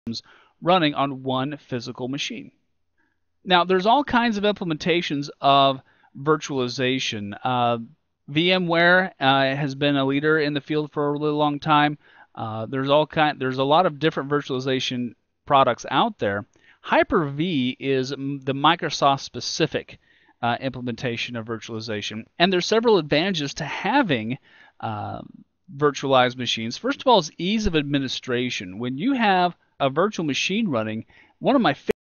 running on one physical machine. Now, there's all kinds of implementations of virtualization. VMware has been a leader in the field for a really long time. There's a lot of different virtualization products out there. Hyper-V is the Microsoft-specific implementation of virtualization, and there's several advantages to having virtualized machines. First of all, is ease of administration. When you have a virtual machine running, one of my